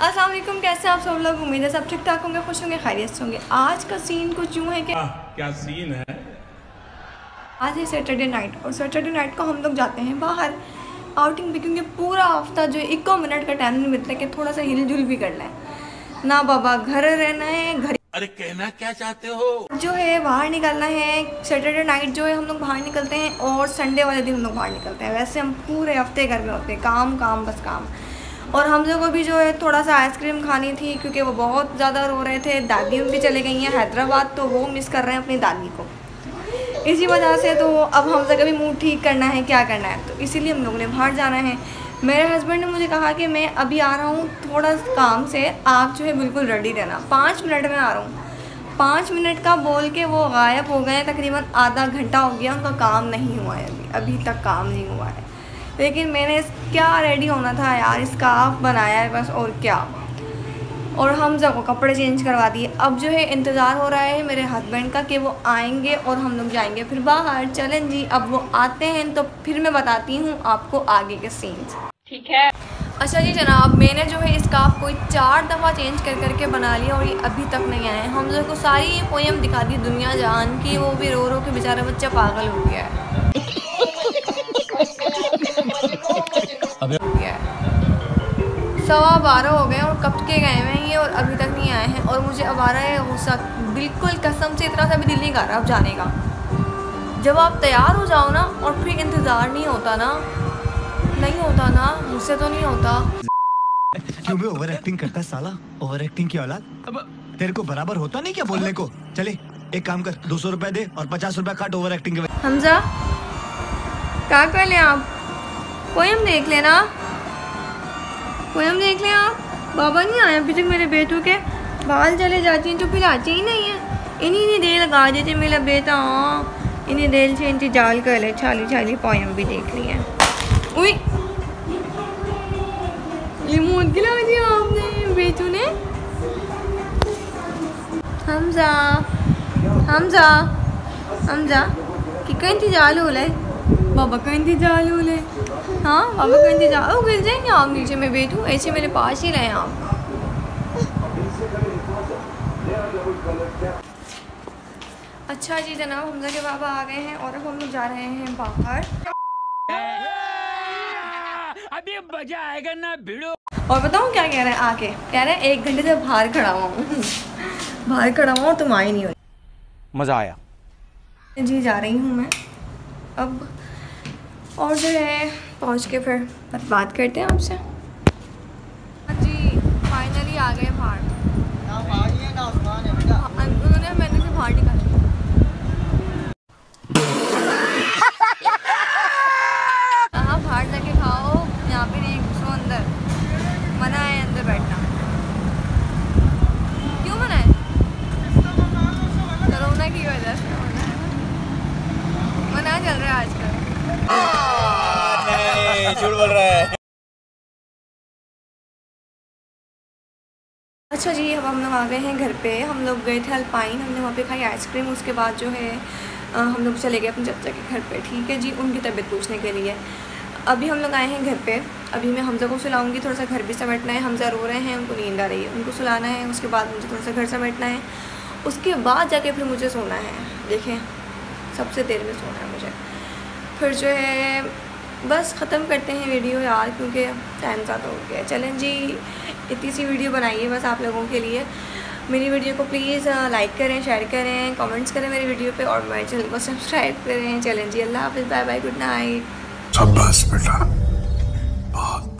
अस्सलाम वालेकुम, कैसे आप सब लोग? उम्मीद है सब ठीक ठाक होंगे, खुश होंगे, खैरियत से होंगे। आज का सीन कुछ यूँ है कि क्या सीन है। आज है सैटरडे नाइट और सैटरडे नाइट को हम लोग जाते हैं बाहर आउटिंग भी, क्योंकि पूरा हफ्ता जो 1 मिनट का टाइम नहीं मिलता कि थोड़ा सा हिल जुल भी कर लें ना। बाबा घर रहना है, घर अरे कहना क्या चाहते हो? जो है बाहर निकलना है। सैटरडे नाइट जो है हम लोग बाहर निकलते हैं और संडे वाले दिन हम लोग बाहर निकलते हैं। वैसे हम पूरे हफ्ते घर में होते हैं, काम काम बस काम। और हम लोगों को भी जो है थोड़ा सा आइसक्रीम खानी थी, क्योंकि वो बहुत ज़्यादा रो रहे थे। दादी उनकी चले गई हैं हैदराबाद, तो वो मिस कर रहे हैं अपनी दादी को। इसी वजह से तो अब हम लोग भी मूड ठीक करना है, क्या करना है, तो इसीलिए हम लोगों ने बाहर जाना है। मेरे हस्बैंड ने मुझे कहा कि मैं अभी आ रहा हूँ थोड़ा काम से, आप जो है बिल्कुल रेडी रहना, 5 मिनट में आ रहा हूँ। 5 मिनट का बोल के वो गायब हो गए। तकरीबन आधा घंटा हो गया, उनका काम नहीं हुआ है, अभी तक काम नहीं हुआ है। लेकिन मैंने क्या रेडी होना था यार, स्कार्फ बनाया है बस, और क्या। और हम सब को कपड़े चेंज करवा दिए। अब जो है इंतज़ार हो रहा है मेरे हस्बैंड का कि वो आएंगे और हम लोग जाएंगे फिर बाहर। चलें जी, अब वो आते हैं तो फिर मैं बताती हूँ आपको आगे के सीन्स, ठीक है? अच्छा जी जनाब, मैंने जो है स्कार्फ को 4 दफ़ा चेंज कर करके बना लिया और ये अभी तक नहीं आए। हम लोग को सारी ये पोएम दिखा दी दुनिया जान की, वो भी रो रो के बेचारा बच्चा पागल हो गया है। 12:15 हो गए और कब के गए हैं ये और अभी तक नहीं आए हैं। और मुझे अब आ रहा है गुस्सा, बिल्कुल कसम से इतना सा भी दिल नहीं कर रहा अब जाने का। जब आप तैयार हो जाओ ना और फिर इंतज़ार नहीं होता ना, मुझसे तो नहीं होता। क्यों भी ओवर एक्टिंग करता है साला, ओवर एक्टिंग की औलाद। अब तेरे को बराबर होता नहीं क्या बोलने को? चले एक काम कर, 200 रुपए दे और 50 रुपए काट ओवर एक्टिंग के। हमजा क्या कर लें आप? पोएम देख लेना, पोएम देख लें आप। बाबा नहीं आए अभी तक, मेरे बेटू के बाल चले जाती हैं तो फिर आते ही नहीं है। इन्हीं देर लगा देते मेरा बेटा, इन्हीं देर से इंतजार कर ले। छाली पोएम भी देख ली है। उई लिमोन खिला दिया आपने बेटू ने। हमजा कि का इंतजार हो ले, बाबा का इंतजार हो ले। हाँ बाबा का इंतजार। गिर जाएंगे आप नीचे में बेटू, ऐसे मेरे पास ही रहे आप। अच्छा जी जनाब, हमजा के बाबा आ गए हैं और अब हम लोग जा रहे हैं बाहर। अभी मजा आएगा ना भिड़ो। और बताऊँ क्या कह रहे हैं? आके कह रहे हैं 1 घंटे से बाहर खड़ा हुआ हूँ, बाहर खड़ा हुआ हूँ, तुम आई नहीं हो। मजा आया जी, जा रही हूँ मैं अब। और जो है पहुँच के फिर बात करते हैं आपसे। जी फाइनली आ गए बाहर। उन्होंने मैंने से बाहर निकाला। हाँ बाहर जाके खाओ, यहाँ पे नहीं घुसो अंदर, मना है अंदर बैठना। क्यों मना है? कोरोना की वजह से मना चल रहा है आजकल। झूठ बोल रहा है। अच्छा जी, अब हम लोग आ गए हैं घर पे। हम लोग गए थे अल्पाइन, हमने वहाँ पे खाई आइसक्रीम। उसके बाद जो है हम लोग चले गए अपने चाचा के घर पे, ठीक है जी, उनकी तबीयत पूछने के लिए। अभी हम लोग आए हैं घर पे। अभी मैं हमजा को सुलाऊंगी, थोड़ा सा घर भी समेटना है। हमजा रो रहे हैं, उनको नींद आ रही है, उनको सुलाना है। उसके बाद मुझे थोड़ा सा घर समेटना है, उसके बाद जाके फिर मुझे सोना है। देखें सबसे देर में सोना है मुझे। फिर जो है बस ख़त्म करते हैं वीडियो यार, क्योंकि टाइम ज़्यादा हो गया। चलें जी, इतनी सी वीडियो बनाइए बस आप लोगों के लिए। मेरी वीडियो को प्लीज़ लाइक करें, शेयर करें, कमेंट्स करें मेरी वीडियो पे, और मेरे चैनल को सब्सक्राइब करें। चलें जी, अल्लाह हाफ़िज़, बाय बाय, गुड नाइट। शाबाश बेटा, बहुत